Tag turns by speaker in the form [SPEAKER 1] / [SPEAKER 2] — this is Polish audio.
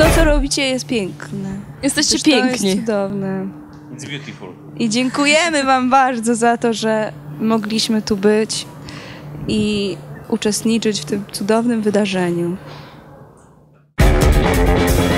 [SPEAKER 1] co robicie, jest piękne.
[SPEAKER 2] Jesteście
[SPEAKER 1] To
[SPEAKER 2] piękni.
[SPEAKER 1] jest cudowne.
[SPEAKER 3] It's beautiful.
[SPEAKER 1] I dziękujemy wam bardzo za to, że mogliśmy tu być i uczestniczyć w tym cudownym wydarzeniu.